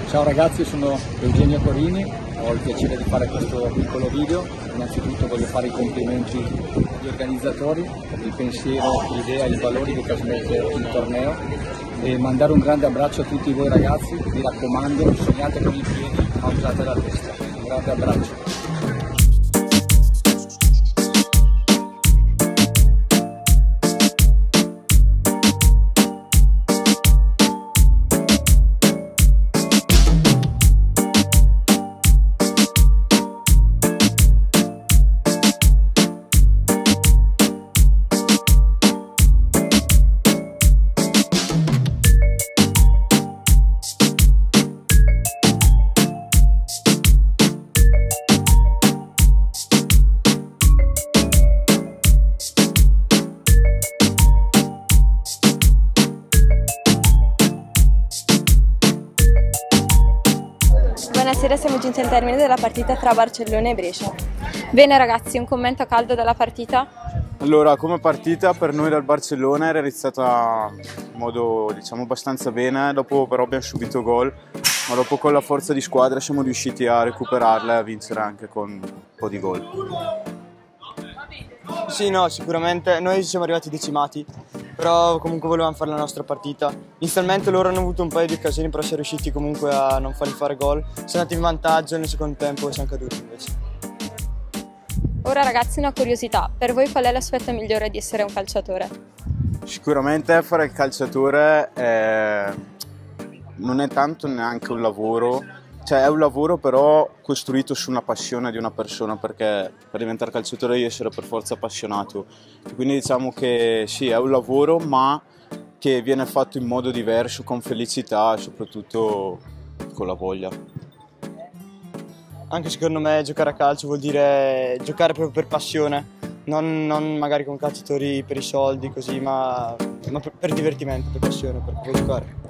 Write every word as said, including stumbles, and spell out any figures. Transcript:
Ciao ragazzi, sono Eugenio Corini, ho il piacere di fare questo piccolo video. Innanzitutto voglio fare i complimenti agli organizzatori per il pensiero, l'idea e i valori che trasmette il torneo e mandare un grande abbraccio a tutti voi ragazzi. Mi raccomando, sognate con i piedi ma usate la testa. Un grande abbraccio. Buonasera, siamo giunti al termine della partita tra Barcellona e Brescia. Bene ragazzi, un commento a caldo della partita? Allora, come partita per noi dal Barcellona era iniziata in modo diciamo abbastanza bene, dopo però abbiamo subito gol, ma dopo con la forza di squadra siamo riusciti a recuperarla e a vincere anche con un po' di gol. Sì, no, sicuramente noi siamo arrivati decimati, però comunque volevamo fare la nostra partita. Inizialmente loro hanno avuto un paio di occasioni, però siamo riusciti comunque a non farli fare gol. Siamo andati in vantaggio e nel secondo tempo siamo caduti invece. Ora ragazzi, una curiosità, per voi qual è l'aspetto migliore di essere un calciatore? Sicuramente fare il calciatore è... non è tanto neanche un lavoro, cioè è un lavoro però costruito su una passione di una persona, perché per diventare calciatore devi essere per forza appassionato. Quindi diciamo che sì, è un lavoro ma che viene fatto in modo diverso, con felicità e soprattutto con la voglia. Anche secondo me giocare a calcio vuol dire giocare proprio per passione, non, non magari con calciatori per i soldi così, ma, ma per, per divertimento, per passione, per, per giocare.